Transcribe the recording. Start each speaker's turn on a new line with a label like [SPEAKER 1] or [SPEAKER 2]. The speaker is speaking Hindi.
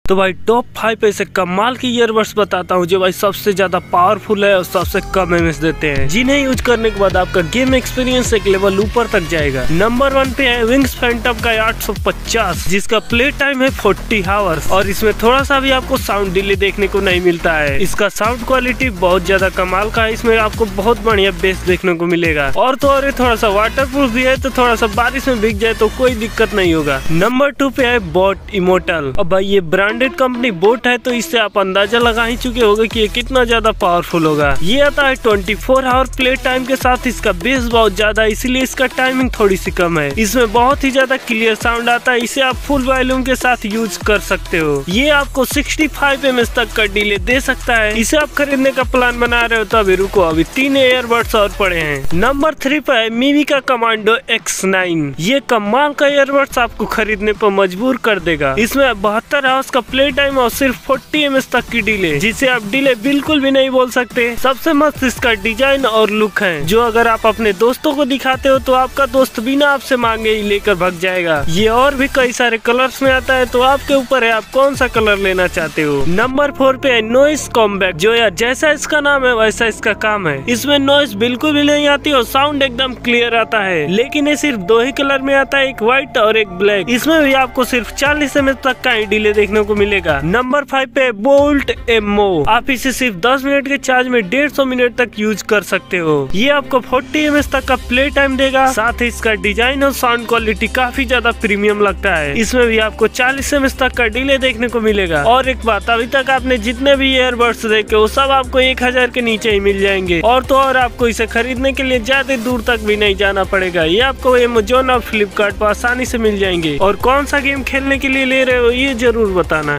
[SPEAKER 1] तो भाई टॉप 5 ऐसे कमाल की ईयरबड्स बताता हूँ जो भाई सबसे ज्यादा पावरफुल है और सबसे कम एमएस देते हैं, जिन्हें यूज करने के बाद आपका गेम एक्सपीरियंस एक लेवल ऊपर तक जाएगा। नंबर 1 पे है विंग्स फैंटम का 850, जिसका प्ले टाइम है 40 आवर्स और इसमें थोड़ा सा भी आपको साउंड डिले देखने को नहीं मिलता है। इसका साउंड क्वालिटी बहुत ज्यादा कमाल का है, इसमें आपको बहुत बढ़िया बेस देखने को मिलेगा और तो और थोड़ा सा वाटर प्रूफ भी है, तो थोड़ा सा बारिश में भीग जाए तो कोई दिक्कत नहीं होगा। नंबर 2 पे है बोट इमोर्टल। अब भाई ये ब्रांडेड कंपनी बोट है, तो इससे आप अंदाजा लगा ही चुके होंगे कि ये कितना ज्यादा पावरफुल होगा। ये आता है 24 आवर प्ले टाइम के साथ। इसका बेस बहुत ज्यादा है, इसीलिए इसका टाइमिंग थोड़ी सी कम है। इसमें बहुत ही ज्यादा क्लियर साउंड आता है, इसे आप फुल वॉल्यूम के साथ यूज कर सकते हो। ये आपको 65 एमएस तक का डिले दे सकता है। इसे आप खरीदने का प्लान बना रहे हो तो अभी रुको, अभी 3 ईयरबड्स और पड़े हैं। नंबर 3 पर है मीवी का कमांडो X9। ये कमाल का ईयरबड्स आपको खरीदने पर मजबूर कर देगा। इसमें 72 आवर्स का प्ले टाइम और सिर्फ 40 एमएस तक की डिले, जिसे आप डिले बिल्कुल भी नहीं बोल सकते। सबसे मस्त इसका डिजाइन और लुक है, जो अगर आप अपने दोस्तों को दिखाते हो तो आपका दोस्त बिना आपसे मांगे ही लेकर भाग जाएगा। ये और भी कई सारे कलर्स में आता है, तो आपके ऊपर है आप कौन सा कलर लेना चाहते हो। नंबर 4 पे है नॉइस कॉम्बैट, जो यार जैसा इसका नाम है वैसा इसका काम है। इसमें नॉइस बिल्कुल भी नहीं आती और साउंड एकदम क्लियर आता है, लेकिन ये सिर्फ 2 ही कलर में आता है, एक व्हाइट और एक ब्लैक। इसमें भी आपको सिर्फ 40 एमएस तक का ही डिले देखने को मिलेगा। नंबर 5 पे बोल्ट एमओ। आप इसे सिर्फ 10 मिनट के चार्ज में 150 मिनट तक यूज कर सकते हो। ये आपको 40 एमएस तक का प्ले टाइम देगा, साथ ही इसका डिजाइन और साउंड क्वालिटी काफी ज्यादा प्रीमियम लगता है। इसमें भी आपको 40 एमएस तक का डिले देखने को मिलेगा। और एक बात, अभी तक आपने जितने भी ईयरबड्स देखे वो सब आपको 1000 के नीचे ही मिल जाएंगे, और तो और आपको इसे खरीदने के लिए ज्यादा दूर तक भी नहीं जाना पड़ेगा। ये आपको Amazon और फ्लिपकार्ट पर आसानी से मिल जाएंगे। और कौन सा गेम खेलने के लिए ले रहे हो ये जरूर बताना।